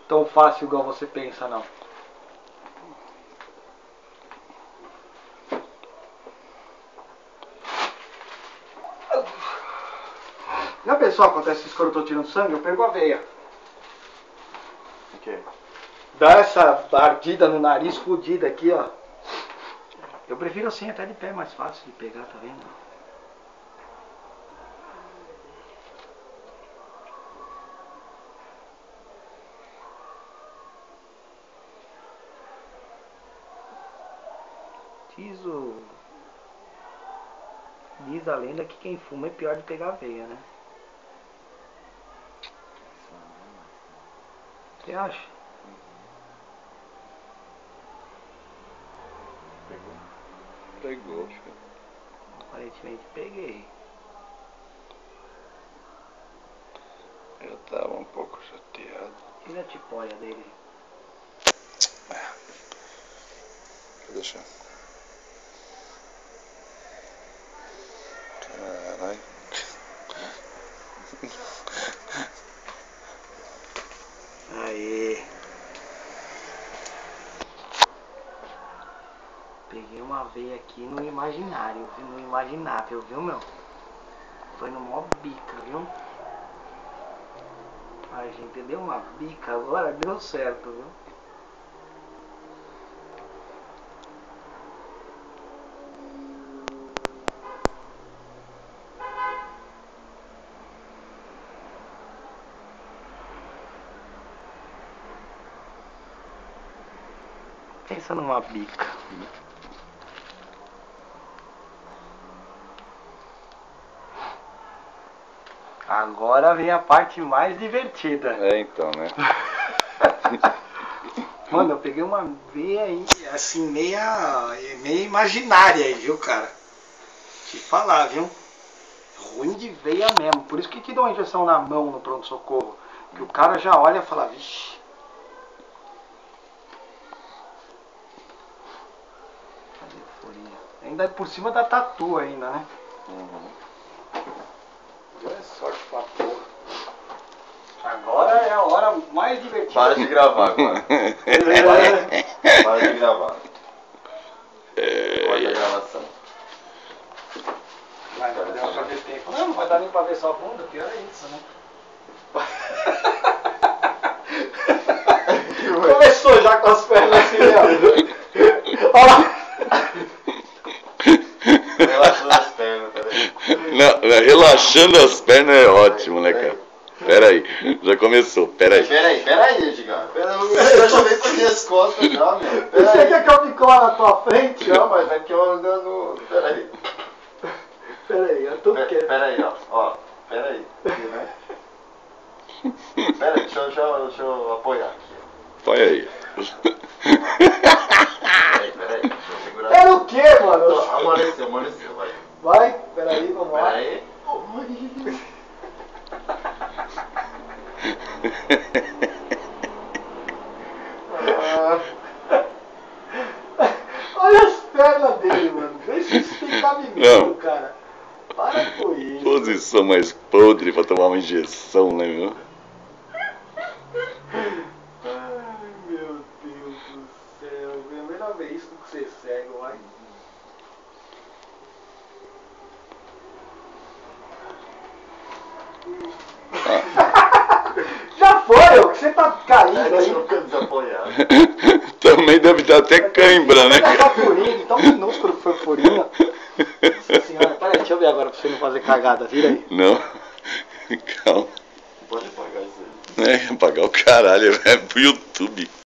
tão fácil igual você pensa, não. Já pensou acontece isso quando eu tô tirando sangue? Eu pego a veia. O quê? Dá essa ardida no nariz, fodida aqui, ó. Eu prefiro assim, até de pé, mais fácil de pegar, tá vendo? Diz a lenda que quem fuma é pior de pegar a veia, né? Você acha? Pegou, acho que. Aparentemente peguei. Eu tava um pouco chateado. Tira a tipóia dele. Vou deixar. Caralho. Aê. Peguei uma veia aqui no imaginário, viu? No imaginável, viu, meu? Foi no mó bica, viu? A gente deu uma bica agora, deu certo, viu? Pensa numa bica. Agora vem a parte mais divertida. É, então, né? Mano, eu peguei uma veia aí, assim, meia imaginária aí, viu, cara? Te falar, viu? Ruim de veia mesmo. Por isso que te dá uma injeção na mão no pronto-socorro. Que o cara já olha e fala, vixi. Cadê a furinha? Ainda por cima da tatu ainda, né? Deu sorte pra porra. Agora é a hora mais divertida. Para de gravar agora. Para de gravar. Corta a gravação. Mas não deu pra ver tempo. Não vai dar nem pra ver só a bunda, pior é isso, né? Começou já com as pernas assim, ó. Olha lá. Relaxando as pernas, peraí. Não, relaxando as pernas é ótimo, né, cara? Pera aí, já começou, pera aí. Peraí, Edgar. Eu já veio fazer as costas já, meu. Você quer que eu me cola na tua frente? Não, mas aqui eu andando. Peraí. Peraí, eu tô quieto. Peraí, ó. Peraí. Peraí, deixa eu apoiar aqui. Põe aí. Peraí. Deixa eu segurar. Era o quê, mano? Amoleceu, vai. Vai, peraí, vamos lá. Peraí. Olha as pernas dele, mano. Vê se isso tem cabimento, cara. Para com isso. Posição mais podre pra tomar uma injeção, né, meu? Ai, meu Deus do céu. Primeira vez que você cego, vai. Já foi, ó, que você tá caindo Deixa aí. eu ficar desapoiado. Também deve dar até cãibra, né, Essa cara? furinha de tão minúsculo que foi a furinha. Nossa senhora, peraí, deixa eu ver agora pra você não fazer cagada, vira aí. Não, calma. Pode apagar isso aí. É, apagar o caralho, é pro YouTube.